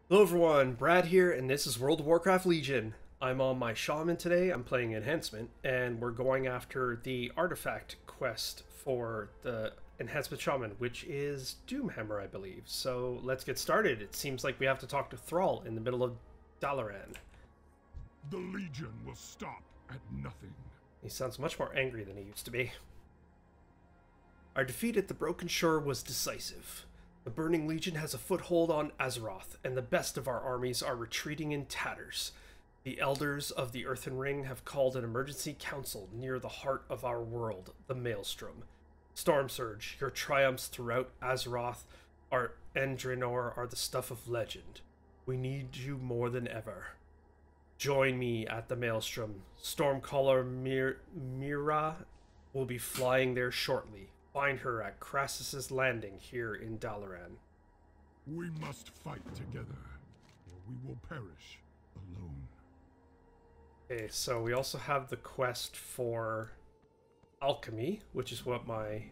Hello everyone, Brad here, and this is World of Warcraft Legion. I'm on my Shaman today, I'm playing Enhancement, and we're going after the artifact quest for the Enhancement Shaman, which is Doomhammer, I believe. So let's get started. It seems like we have to talk to Thrall in the middle of Dalaran. The Legion will stop at nothing. He sounds much more angry than he used to be. Our defeat at the Broken Shore was decisive. The Burning Legion has a foothold on Azeroth, and the best of our armies are retreating in tatters. The Elders of the Earthen Ring have called an emergency council near the heart of our world, the Maelstrom. Stormsurge, your triumphs throughout Azeroth and Draenor are the stuff of legend. We need you more than ever. Join me at the Maelstrom. Stormcaller Mira will be flying there shortly. Find her at Crassus's Landing here in Dalaran. We must fight together, or we will perish alone. Okay, so we also have the quest for alchemy, which is what my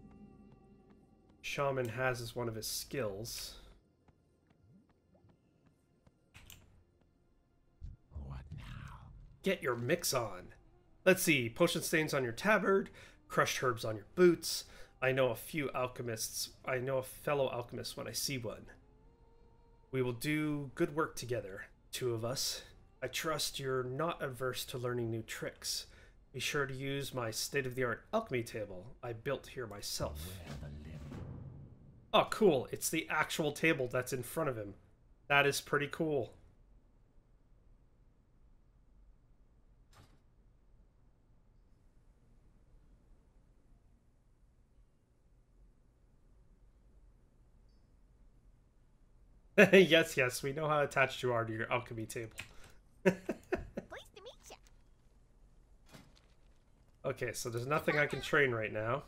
shaman has as one of his skills. What now? Get your mix on. Let's see, potion stains on your tabard, crushed herbs on your boots. I know a fellow alchemist when I see one. We will do good work together, two of us. I trust you're not averse to learning new tricks. Be sure to use my state-of-the-art alchemy table I built here myself. Oh, cool. It's the actual table that's in front of him. That is pretty cool. Yes, yes, we know how attached you are to your alchemy table. Pleased to meet you. Okay, so there's nothing I can train right now.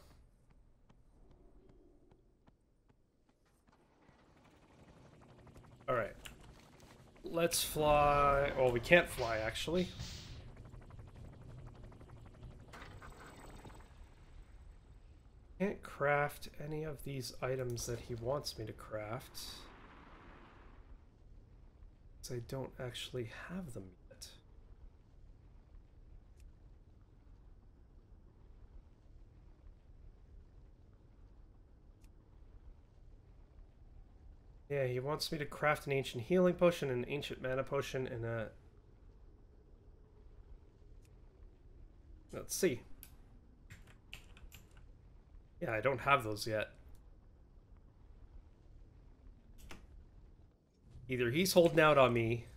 Alright. Let's fly... Well, we can't fly, actually. Can't craft any of these items that he wants me to craft. I don't actually have them yet. Yeah, he wants me to craft an ancient healing potion, an ancient mana potion, and a... Let's see. Yeah, I don't have those yet. Either he's holding out on me,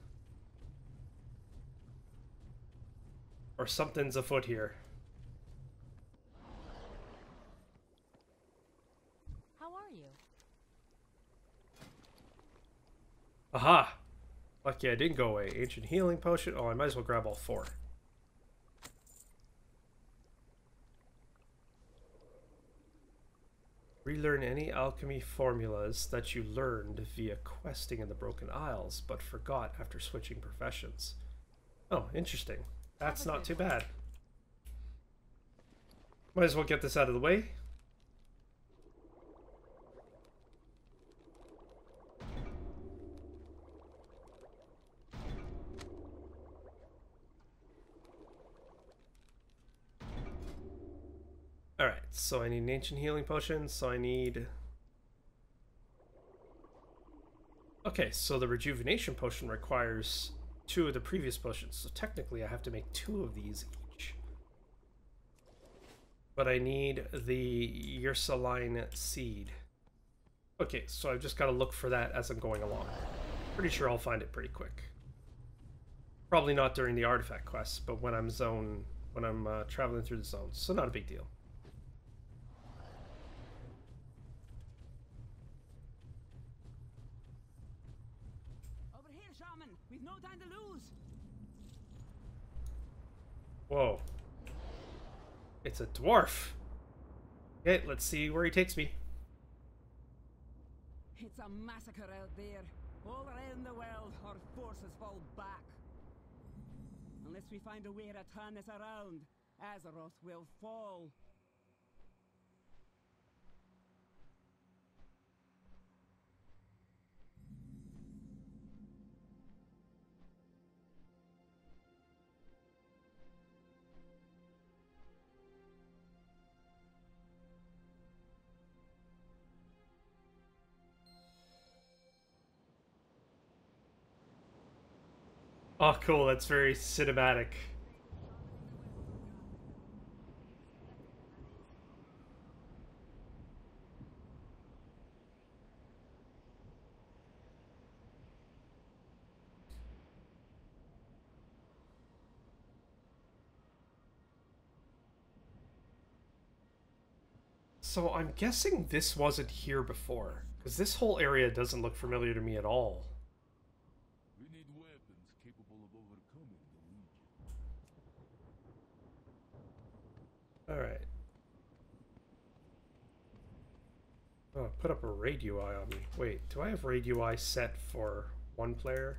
or something's afoot here. How are you? Aha! Lucky I didn't go away. Ancient healing potion. Oh, I might as well grab all four. Relearn any alchemy formulas that you learned via questing in the Broken Isles, but forgot after switching professions. Oh, interesting. That's not too bad. Might as well get this out of the way. Alright, so I need an ancient healing potion, so I need... Okay, so the rejuvenation potion requires 2 of the previous potions, so technically I have to make 2 of these each. But I need the Ursuline seed. Okay, so I've just got to look for that as I'm going along. Pretty sure I'll find it pretty quick. Probably not during the artifact quest, but when I'm traveling through the zones, so not a big deal. Shaman, we've no time to lose. Whoa. It's a dwarf. Okay, let's see where he takes me. It's a massacre out there. All around the world, our forces fall back. Unless we find a way to turn this around, Azeroth will fall. Oh, cool. That's very cinematic. So I'm guessing this wasn't here before, because this whole area doesn't look familiar to me at all. We need weapons capable of overcoming the Legion. Alright. Oh, put up a raid UI on me. Wait, do I have raid UI set for one player?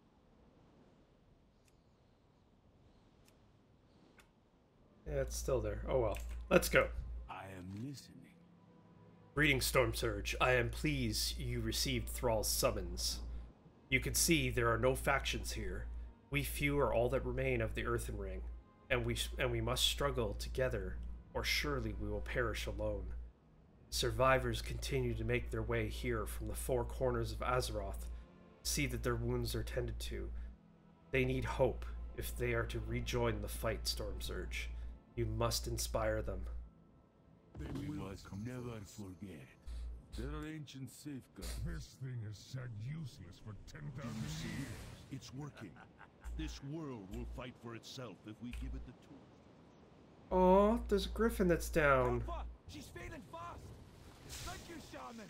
Yeah, it's still there. Oh well. Let's go. I am listening. Greetings, Storm Surge. I am pleased you received Thrall's summons. You can see there are no factions here. We few are all that remain of the Earthen Ring, and we must struggle together, or surely we will perish alone. Survivors continue to make their way here from the four corners of Azeroth. See that their wounds are tended to. They need hope if they are to rejoin the fight, Storm Surge. You must inspire them. We must never forget. There are ancient safeguards. This thing is said useless for 10,000 years. It's working. This world will fight for itself if we give it the tools. Oh, there's a griffin that's down. She's fading fast. Thank you, Shaman.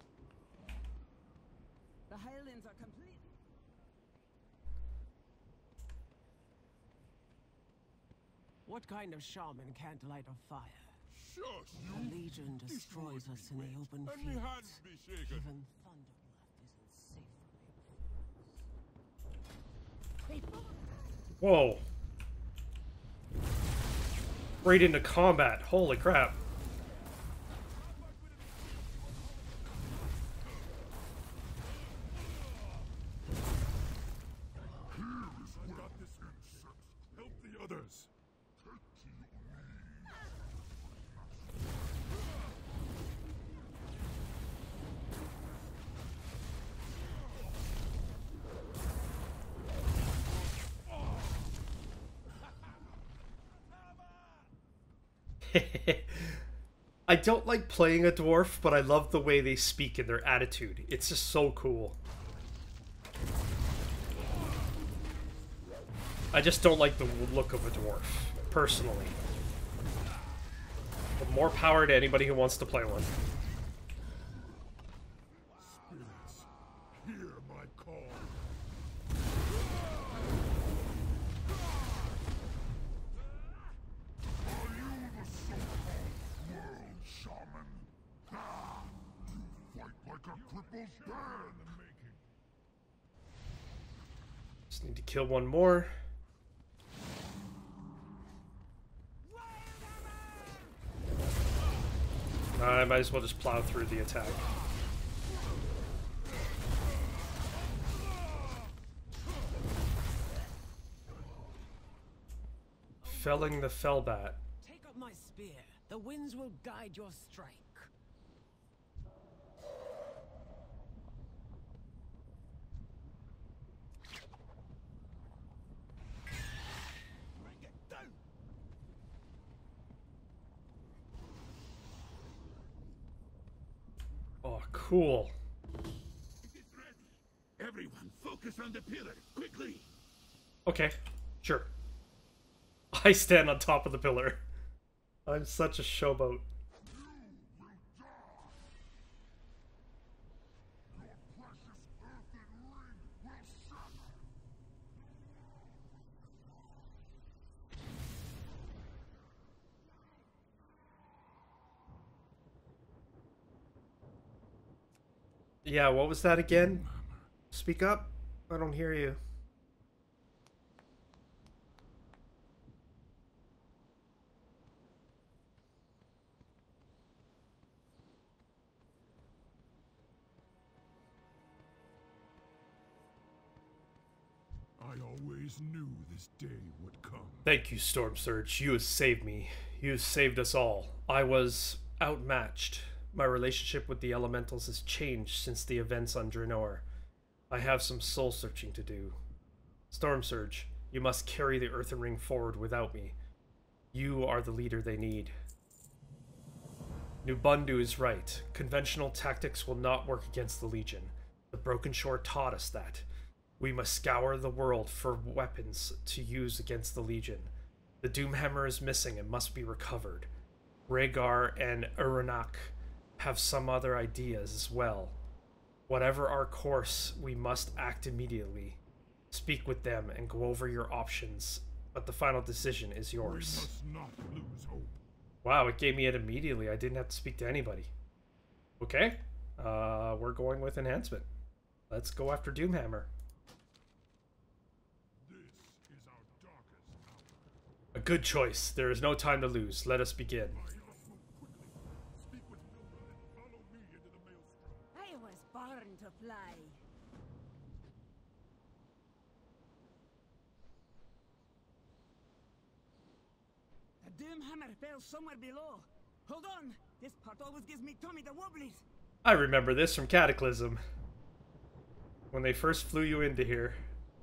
The Highlands are complete. What kind of shaman can't light a fire? Shush, The you! Legion destroys us in the open And me fields. hands be shaken. Even Thunderblood isn't safe from it. Whoa. Right into combat. Holy crap. I got this insect. Help the others. I don't like playing a dwarf, but I love the way they speak and their attitude. It's just so cool. I just don't like the look of a dwarf, personally. But more power to anybody who wants to play one. Spirits, hear my call. Are you the so-called world shaman? Ah, you fight like a cripple's bear in the making. Just need to kill one more. I might as well just plow through the attack. Felling the Fellbat. Take up my spear. The winds will guide your strike. Bring it down! Oh, cool. It is ready. Everyone, focus on the pillar, quickly! Okay, sure. I stand on top of the pillar. I'm such a showboat. Yeah, what was that again? Speak up. I don't hear you. I always knew this day would come. Thank you, Storm Surge. You have saved me. You have saved us all. I was outmatched. My relationship with the elementals has changed since the events on Draenor. I have some soul searching to do. Storm Surge, you must carry the Earthen Ring forward without me. You are the leader they need. Nubundu is right. Conventional tactics will not work against the Legion. The Broken Shore taught us that. We must scour the world for weapons to use against the Legion. The Doomhammer is missing and must be recovered. Rhaegar and Uranak have some other ideas as well. Whatever our course, we must act immediately. Speak with them and go over your options, but the final decision is yours. We must not lose hope. Wow, it gave me it immediately. I didn't have to speak to anybody. Okay, we're going with Enhancement. Let's go after Doomhammer. This is our darkest hour. A good choice. There is no time to lose. Let us begin. Rise up quickly. Speak with Nilda and follow me into the maelstrom. I was born to fly. The Doomhammer fell somewhere below. Hold on! This part always gives me tummy the wobblies. I remember this from Cataclysm. When they first flew you into here.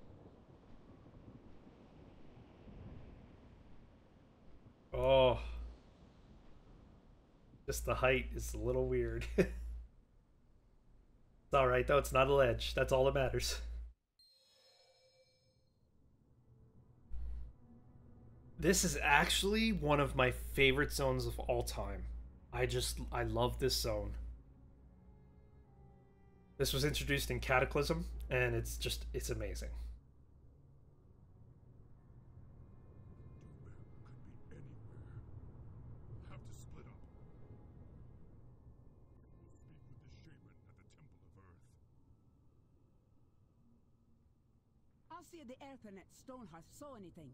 Oh. Just the height is a little weird. It's alright though, it's not a ledge. That's all that matters. This is actually one of my favorite zones of all time. I love this zone. This was introduced in Cataclysm, and it's amazing. Doomhammer could be anywhere. We'll have to split up. We'll speak with the Shaman at the Temple of Earth. I'll see if the Earthernet Stonehearth saw anything.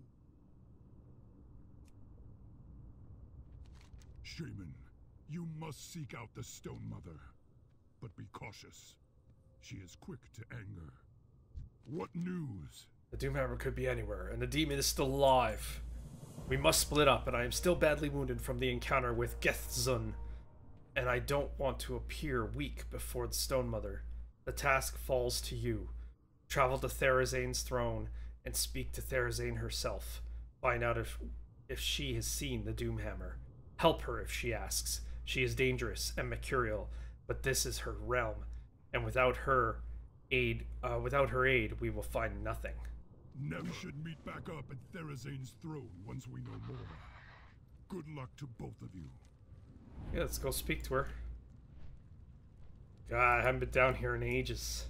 Shaman, you must seek out the Stone Mother. But be cautious. She is quick to anger. What news? The Doomhammer could be anywhere, and the demon is still alive. We must split up, and I am still badly wounded from the encounter with Gethzun, and I don't want to appear weak before the Stone Mother. The task falls to you. Travel to Therazane's throne and speak to Therazane herself. Find out if she has seen the Doomhammer. Help her if she asks. She is dangerous and mercurial, but this is her realm, and without her aid, we will find nothing. Now we should meet back up at Therazane's throne once we know more. Good luck to both of you. Yeah, let's go speak to her. God, I haven't been down here in ages.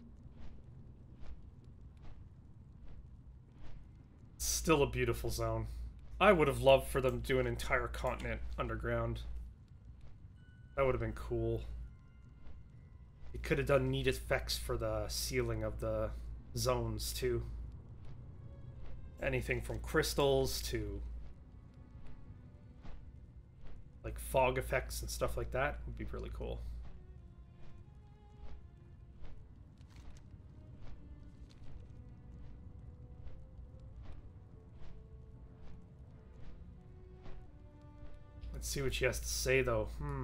Still a beautiful zone. I would have loved for them to do an entire continent underground. That would have been cool. It could have done neat effects for the ceiling of the zones too. Anything from crystals to like fog effects and stuff like that would be really cool. Let's see what she has to say though.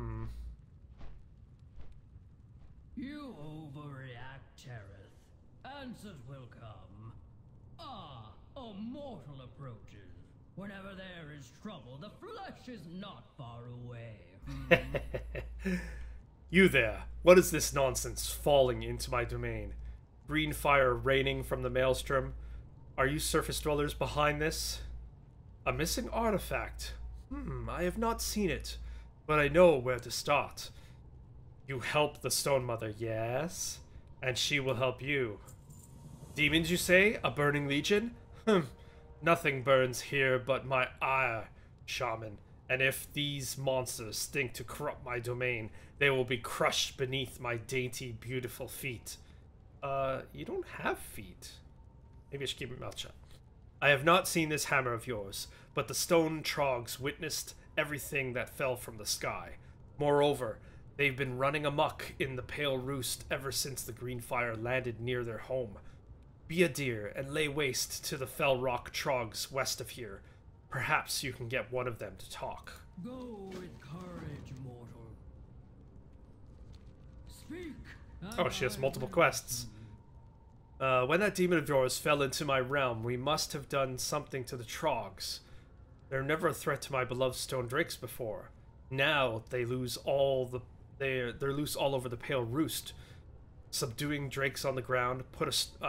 You overreact, Tereth. Answers will come. Ah, a mortal approaches. Whenever there is trouble, the flesh is not far away. You there. What is this nonsense falling into my domain? Green fire raining from the maelstrom. Are you surface dwellers behind this? A missing artifact. I have not seen it, but I know where to start. You help the Stone Mother, yes? And she will help you. Demons, you say? A burning legion? Nothing burns here but my ire, Shaman. And if these monsters think to corrupt my domain, they will be crushed beneath my dainty, beautiful feet. You don't have feet. Maybe I should keep my mouth shut. I have not seen this hammer of yours, but the stone trogs witnessed everything that fell from the sky. Moreover, they've been running amok in the Pale Roost ever since the green fire landed near their home. Be a deer and lay waste to the fell rock trogs west of here. Perhaps you can get one of them to talk. Go with courage, mortal. Speak. Oh, she has multiple quests. When that demon of yours fell into my realm, we must have done something to the Trogs. They're never a threat to my beloved stone drakes before. Now they lose all the they're loose all over the Pale Roost, subduing drakes on the ground. Put a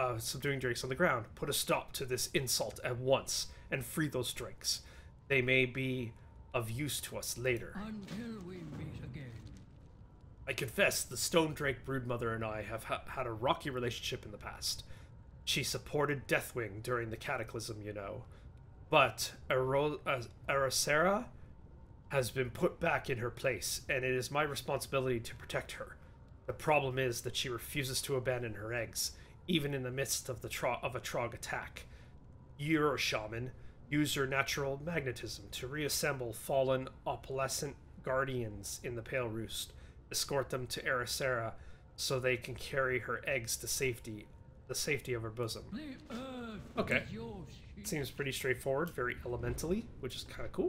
stop to this insult at once and free those drakes. They may be of use to us later. Until we meet again. I confess, the Stone Drake Broodmother and I have had a rocky relationship in the past. She supported Deathwing during the Cataclysm, you know. But Arasera has been put back in her place, and it is my responsibility to protect her. The problem is that she refuses to abandon her eggs, even in the midst of a Trog attack. You're a shaman. Use your natural magnetism to reassemble fallen opalescent guardians in the Pale Roost. Escort them to Arasera so they can carry her eggs to safety, the safety of her bosom. Okay. Seems pretty straightforward, very elementally, which is kind of cool.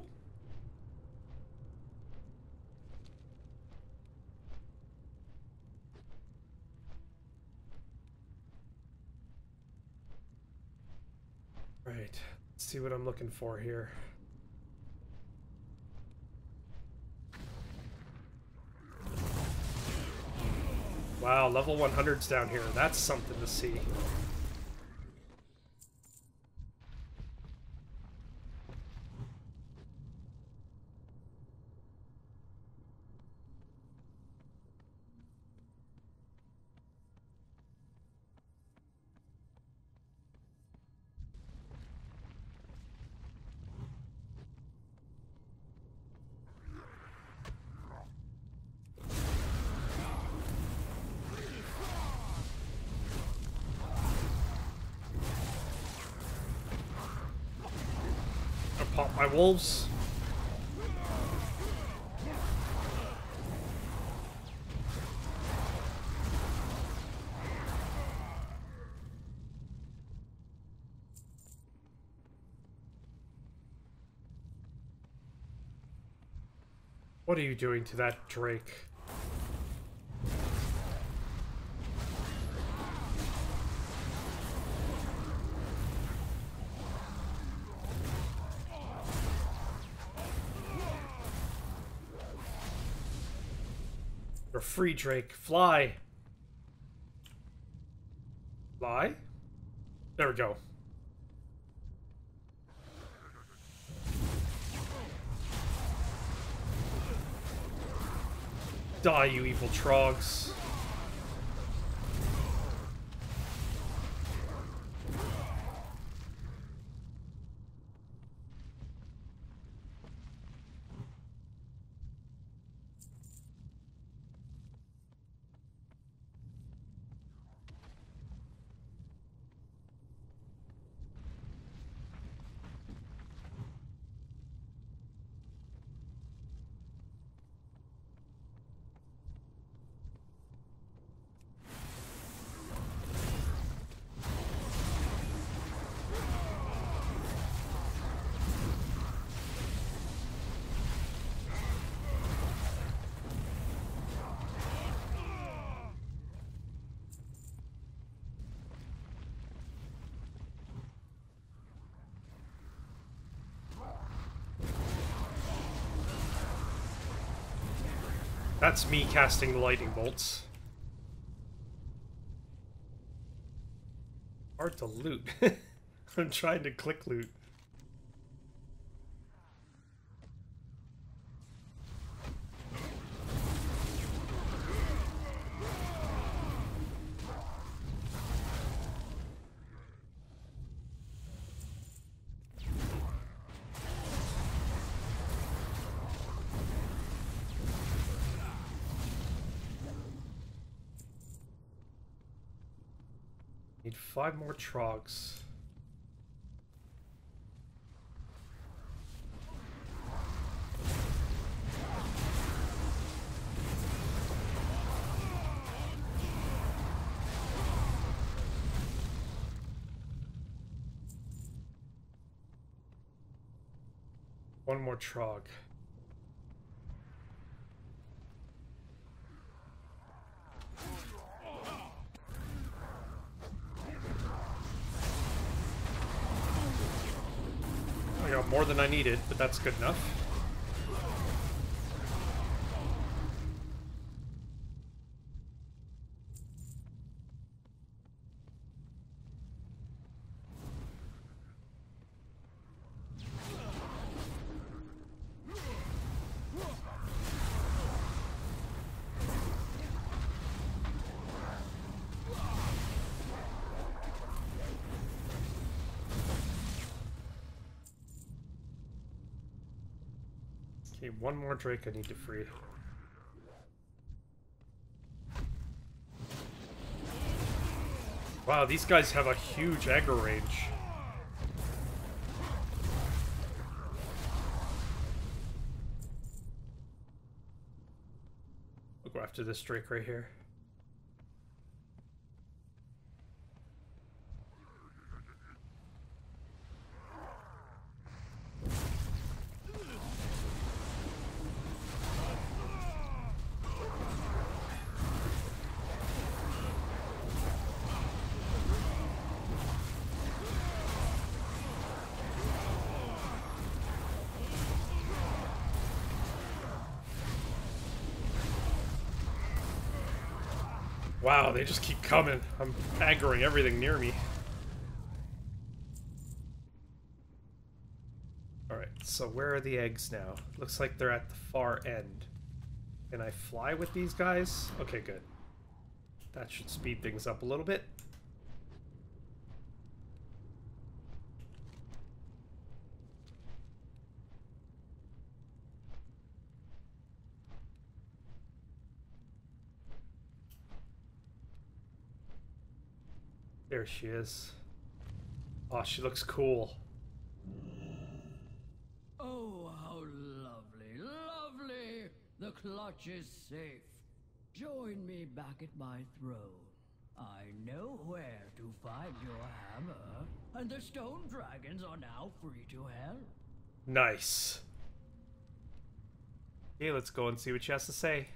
Right, let's see what I'm looking for here. Wow, level 100's down here. That's something to see. Pop my wolves. What are you doing to that Drake? You're free, Drake. Fly. Fly? There we go. Die, you evil trogs. That's me casting the lightning bolts. Hard to loot. I'm trying to click loot. Need 5 more trogs. One more trog. got more than I needed, but that's good enough. Okay, one more Drake I need to free. Wow, these guys have a huge aggro range. I'll go after this Drake right here. Wow, they just keep coming. I'm aggroing everything near me. Alright, so where are the eggs now? Looks like they're at the far end. Can I fly with these guys? Okay, good. That should speed things up a little bit. There she is. Oh, she looks cool. Oh, how lovely, lovely! The clutch is safe. Join me back at my throne. I know where to find your hammer, and the stone dragons are now free to help. Nice. Okay, let's go and see what she has to say.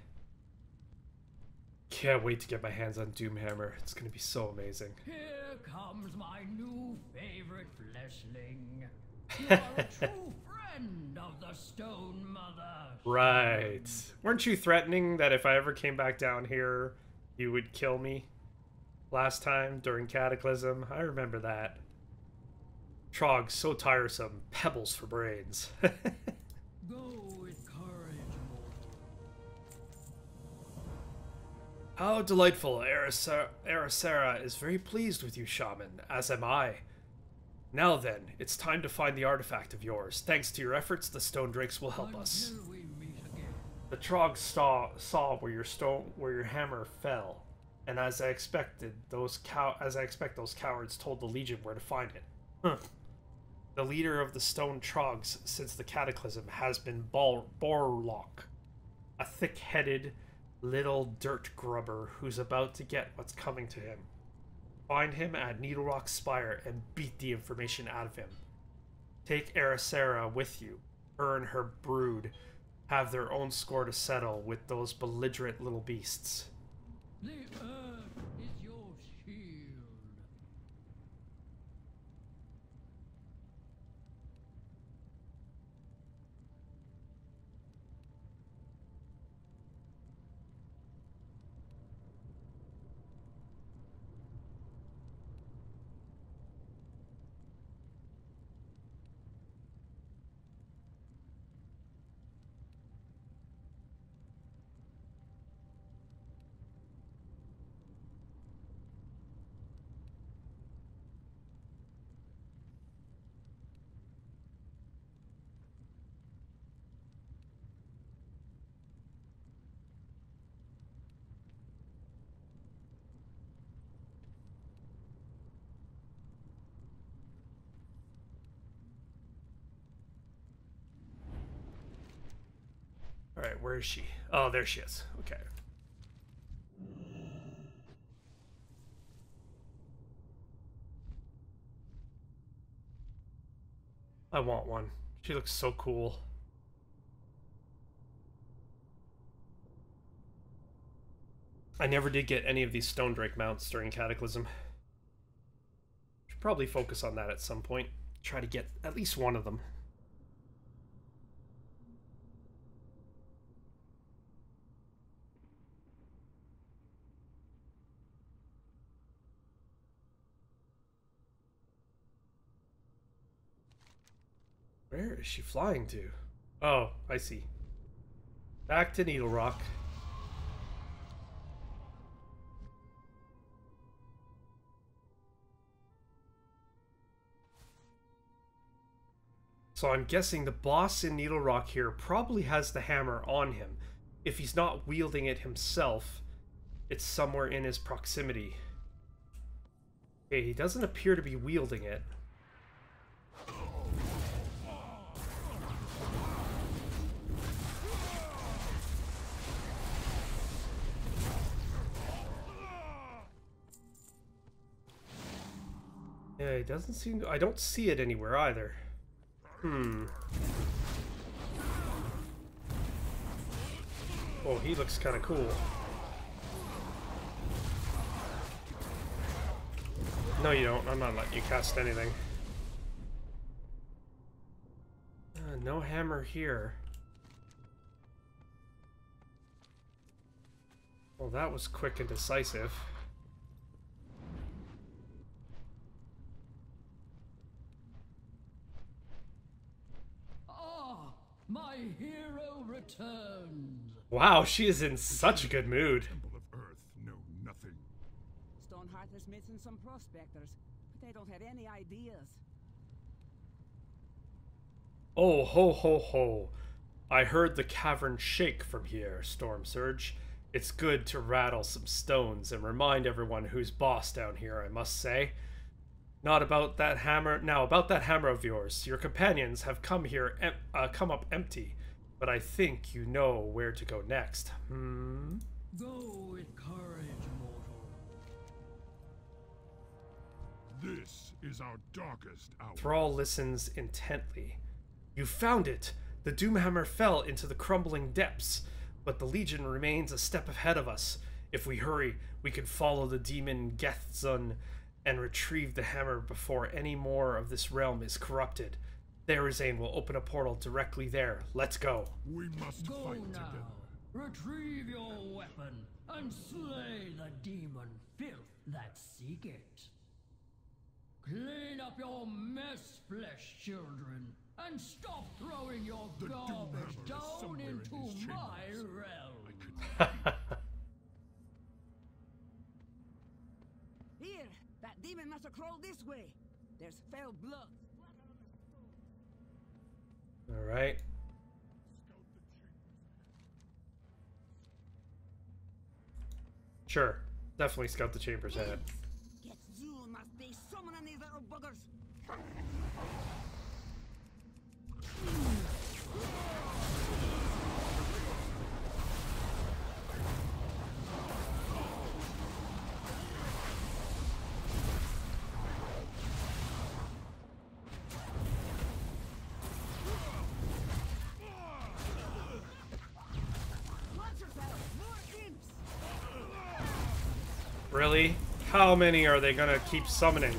Can't wait to get my hands on Doomhammer. It's gonna be so amazing. Here comes my new favorite fleshling. You are a true friend of the Stone Mother. Right. Weren't you threatening that if I ever came back down here, you would kill me? Last time, during Cataclysm? I remember that. Trog, so tiresome. Pebbles for brains. Go with courage, mortal. How delightful. Ericera is very pleased with you, Shaman, as am I. Now then, it's time to find the artifact of yours. Thanks to your efforts, the Stone Drakes will help us. Until we meet again. The Trog saw where your hammer fell, and as I expect, those cowards told the Legion where to find it. Huh. The leader of the Stone Trogs since the Cataclysm has been Borlock, a thick-headed little dirt grubber who's about to get what's coming to him. Find him at Needle Rock Spire and beat the information out of him. Take Ericera with you. Her and her brood have their own score to settle with those belligerent little beasts. The earth is your shield. Alright, where is she? Oh, there she is. Okay. I want one. She looks so cool. I never did get any of these Stone Drake mounts during Cataclysm. Should probably focus on that at some point. Try to get at least one of them. Where is she flying to? Oh, I see. Back to Needle Rock. So I'm guessing the boss in Needle Rock here probably has the hammer on him. If he's not wielding it himself, it's somewhere in his proximity. Okay, he doesn't appear to be wielding it. Yeah, he doesn't seem to... I don't see it anywhere either. Oh, he looks kind of cool. No, you don't. I'm not letting you cast anything. No hammer here. Well, that was quick and decisive. My hero returns. Wow, she is in such a good mood. Temple of Earth know nothing. Stoneheart is missing some prospectors, but they don't have any ideas. Oh, ho, ho, ho. I heard the cavern shake from here, Storm Surge. It's good to rattle some stones and remind everyone who's boss down here, I must say. Not about that hammer. Now, about that hammer of yours. Your companions have come here, come up empty, but I think you know where to go next. Go with courage, mortal. This is our darkest hour. Thrall listens intently. You found it! The Doomhammer fell into the crumbling depths, but the Legion remains a step ahead of us. If we hurry, we can follow the demon Gethzun and retrieve the hammer before any more of this realm is corrupted. Therazane will open a portal directly there. Let's go. We must Go fight now. together. Retrieve your weapon and slay the demon filth that seek it. Clean up your mess, flesh children, and stop throwing your The garbage Doomhammer is down somewhere in into these my chambers. realm. Here, that demon must have crawled this way. There's fell blood. Alright. Sure. Definitely scout the chambers ahead. Gethzun must be summoning these little buggers. Watch yourself! More imps! Really? How many are they gonna keep summoning?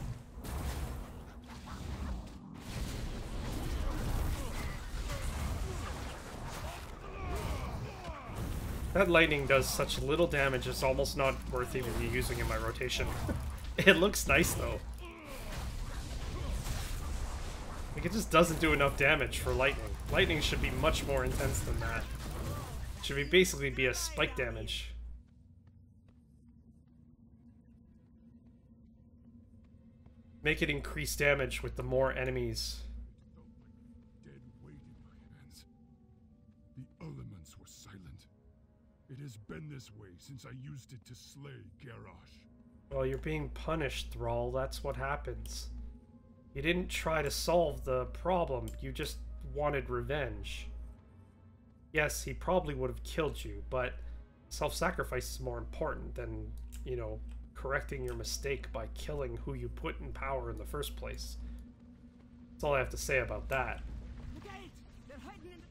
That lightning does such little damage, it's almost not worth even using in my rotation. It looks nice though. Like, it just doesn't do enough damage for lightning. Lightning should be much more intense than that. It should basically be a spike damage. Make it increase damage with the more enemies. Dead weight in my hands. The elements were silent. It has been this way since I used it to slay Garrosh. Well, you're being punished, Thrall. That's what happens. You didn't try to solve the problem. You just wanted revenge. Yes, he probably would have killed you, but self-sacrifice is more important than, you know, correcting your mistake by killing who you put in power in the first place. That's all I have to say about that. Look out! They're hiding in the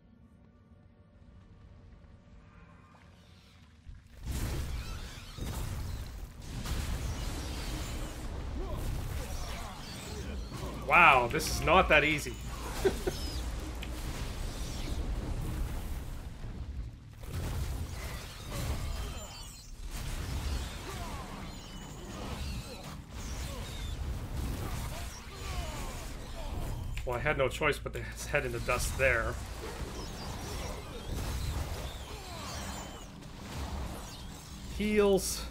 Wow, this is not that easy. Well, I had no choice but to head into dust there. Heals.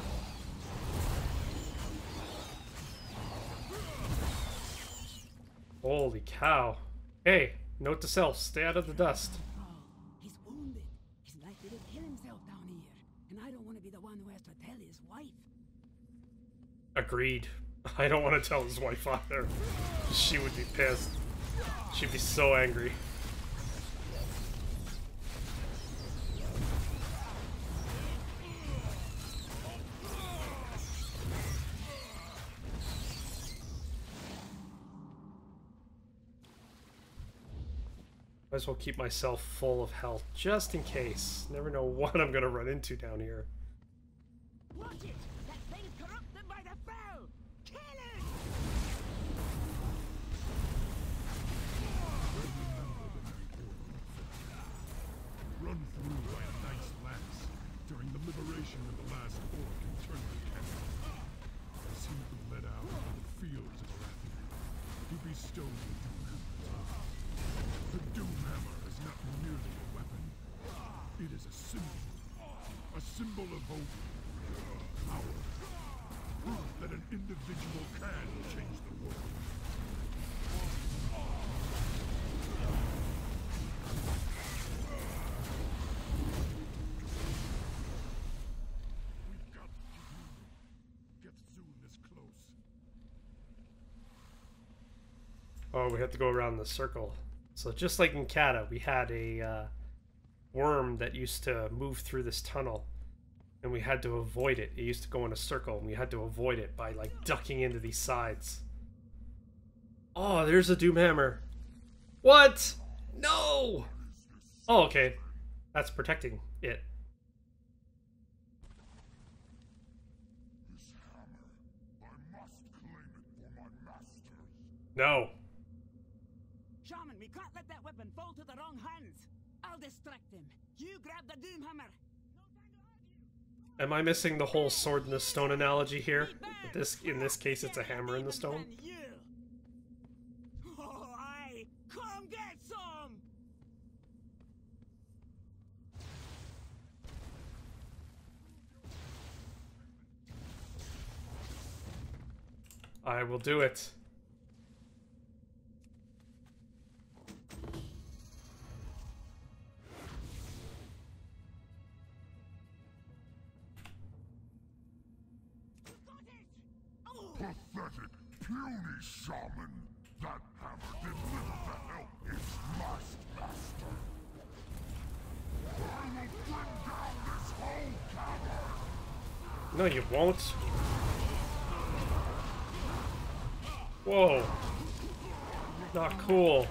Holy cow. Hey, note to self, stay out of the dust. He's wounded. He's likely to kill himself down here. And I don't want to be the one who has to tell his wife. Agreed. I don't want to tell his wife either. She would be pissed. She'd be so angry. Might as well keep myself full of health, just in case. Never know what I'm gonna run into down here. Watch it! That thing's corrupted by the foul! Kill it! Run through by a nice lance during the liberation of the last orc in Turner Canyon. As he was led out into the fields of Arathia to be stoned with Doomhammer. The Doomhammer is not merely a weapon. It is a symbol of hope, power, proof that an individual can change the world. We've got to keep moving. Gethzun is close. Oh, we have to go around the circle. So just like in Kata, we had a worm that used to move through this tunnel, and we had to avoid it. It used to go in a circle, and we had to avoid it by like ducking into these sides. Oh, there's a Doomhammer. What? No! Oh, okay. That's protecting it. This hammer, I must claim it for my masters. No. Shaman, we can't let that weapon fall to the wrong hands. I'll distract him. You grab the Doomhammer. Am I missing the whole sword in the stone analogy here? In this case, it's a hammer in the stone. Oh, aye. Come get some. I will do it. Pathetic, puny shaman! That hammer delivered the help its last master! I will bring down this whole cavern! No, you won't. Whoa. Not cool.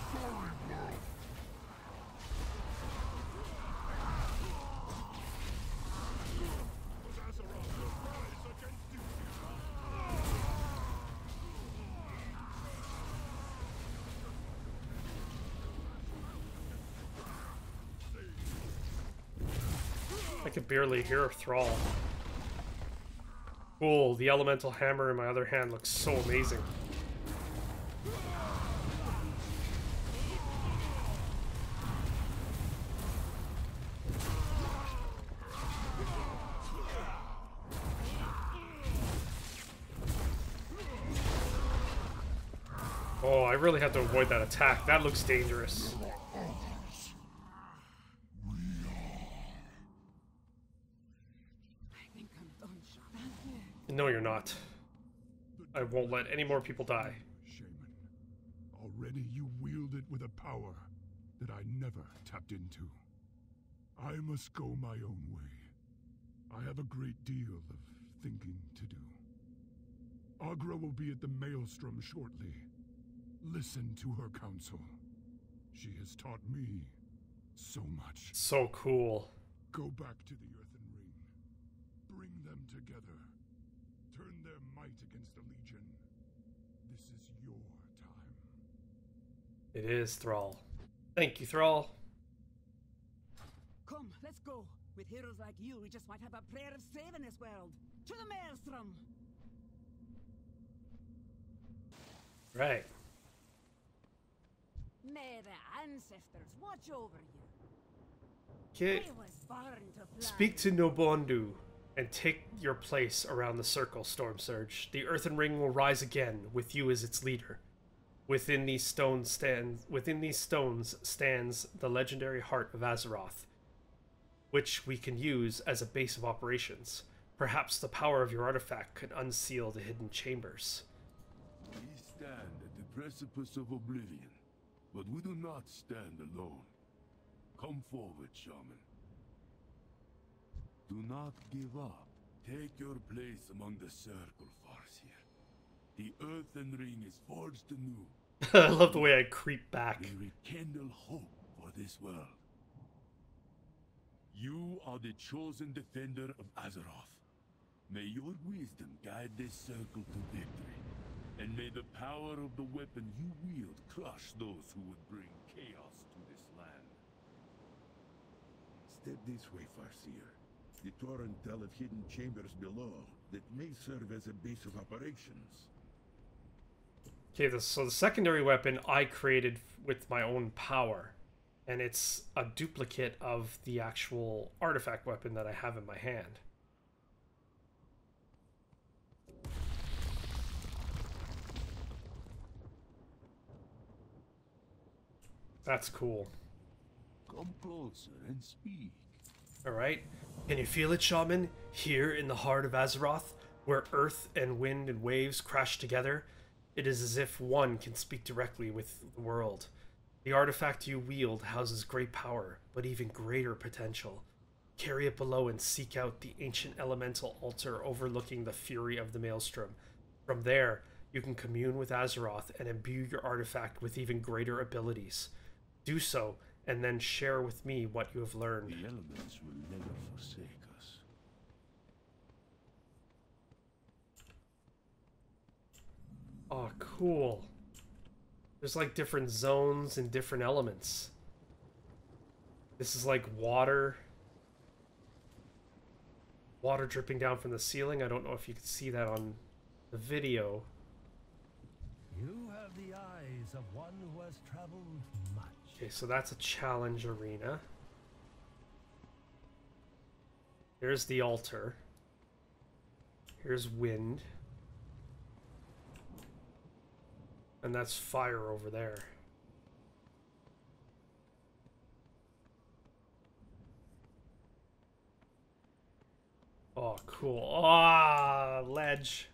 I could barely hear Thrall. Cool, the elemental hammer in my other hand looks so amazing. Oh, I really have to avoid that attack. That looks dangerous. No, you're not. I won't let any more people die. Shaman, already you wield it with a power that I never tapped into. I must go my own way. I have a great deal of thinking to do. Agra will be at the Maelstrom shortly. Listen to her counsel. She has taught me so much. So cool. Go back to the Earthen Ring. Bring them together. Turn their might against the Legion. This is your time. It is, Thrall. Thank you, Thrall. Come, let's go. With heroes like you, we just might have a prayer of saving this world. To the Maelstrom! Right. ancestors watch over you. Okay. I was born to fly. Speak to Nobondu and take your place around the circle, Storm Surge. The Earthen Ring will rise again with you as its leader. Within these stones stands the legendary heart of Azeroth, which we can use as a base of operations. Perhaps the power of your artifact could unseal the hidden chambers. We stand at the precipice of oblivion, but we do not stand alone. Come forward, Shaman. Do not give up. Take your place among the circle, Farseer. The Earthen Ring is forged anew. I love the way I creep back. We rekindle hope for this world. You are the chosen defender of Azeroth. May your wisdom guide this circle to victory. And may the power of the weapon you wield crush those who would bring chaos to this land. Step this way, Farseer. The torrent tell of hidden chambers below that may serve as a base of operations. Okay, so the secondary weapon I created with my own power. And it's a duplicate of the actual artifact weapon that I have in my hand. That's cool. Come closer and speak. Alright. Can you feel it, Shaman? Here in the heart of Azeroth, where earth and wind and waves crash together, it is as if one can speak directly with the world. The artifact you wield houses great power, but even greater potential. Carry it below and seek out the ancient elemental altar overlooking the fury of the Maelstrom. From there, you can commune with Azeroth and imbue your artifact with even greater abilities. Do so, and then share with me what you have learned. The elements will never forsake us. Oh, cool. There's like different zones and different elements. This is like water. Water dripping down from the ceiling. I don't know if you can see that on the video. You have the eyes of one who has traveled much. Okay, so that's a challenge arena. Here's the altar. Here's wind. And that's fire over there. Oh, cool. Ah, ledge.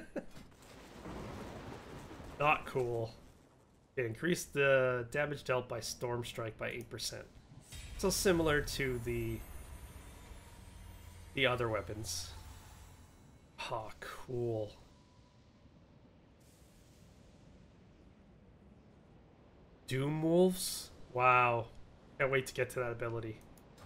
Not cool. Okay, increase the damage dealt by Storm Strike by 8%. So similar to the other weapons. Ah, cool. Doom Wolves? Wow. Can't wait to get to that ability.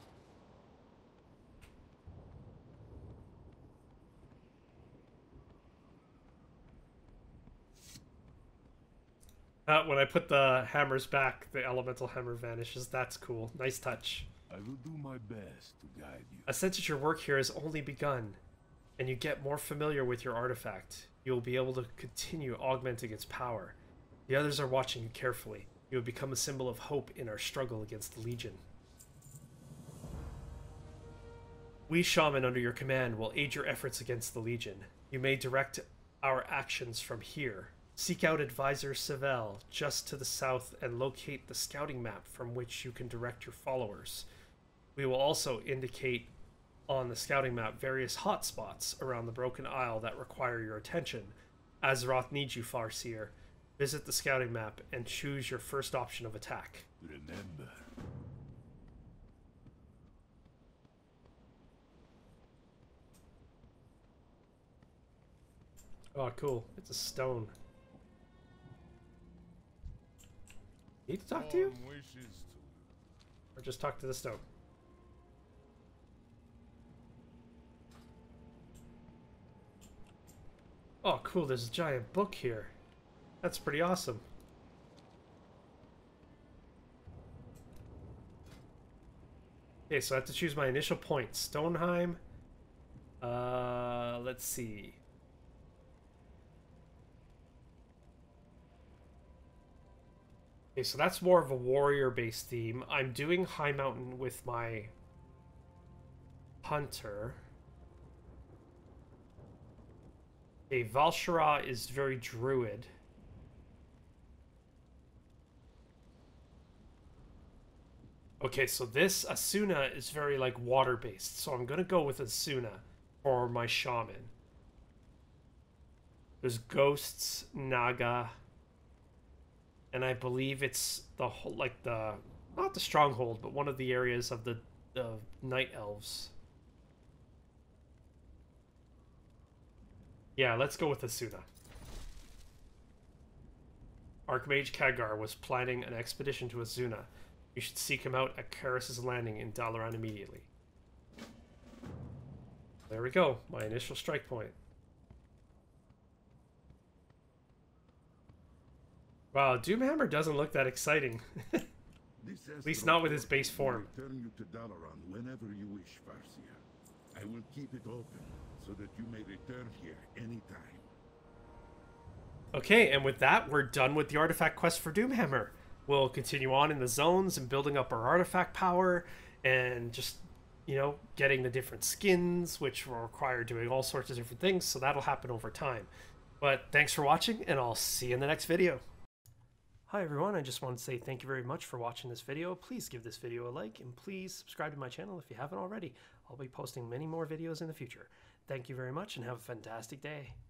When I put the hammers back, the elemental hammer vanishes. That's cool. Nice touch. I will do my best to guide you. I sense that your work here has only begun, and you get more familiar with your artifact. You will be able to continue augmenting its power. The others are watching you carefully. You have become a symbol of hope in our struggle against the Legion. We shaman under your command will aid your efforts against the Legion. You may direct our actions from here. Seek out Advisor Sevel just to the south and locate the scouting map from which you can direct your followers. We will also indicate on the scouting map various hotspots around the Broken Isle that require your attention. Azeroth needs you, Farseer. Visit the scouting map and choose your first option of attack. Remember. Oh, cool. It's a stone. Need to talk to you? Or just talk to the stone? Oh, cool. There's a giant book here. That's pretty awesome. Okay, so I have to choose my initial point. Stoneheim. Let's see. Okay, so that's more of a warrior-based theme. I'm doing High Mountain with my hunter. Okay, Valshara is very druid. Okay, so this Asuna is very like water-based, so I'm gonna go with Asuna for my shaman. There's ghosts, Naga, and I believe it's the whole, like the, not the stronghold, but one of the areas of the night elves. Yeah, let's go with Asuna. Archmage Khadgar was planning an expedition to Asuna. You should seek him out at Karis's Landing in Dalaran immediately. There we go, my initial strike point. Wow, Doomhammer doesn't look that exciting. At least not with his base form. Return you to Dalaran whenever you wish, Farseer. I will keep it open so that you may return here anytime. Okay, and with that, we're done with the artifact quest for Doomhammer. We'll continue on in the zones and building up our artifact power and just, you know, getting the different skins, which will require doing all sorts of different things, so that'll happen over time. But thanks for watching, and I'll see you in the next video. Hi everyone, I just want to say thank you very much for watching this video. Please give this video a like, and please subscribe to my channel if you haven't already. I'll be posting many more videos in the future. Thank you very much, and have a fantastic day.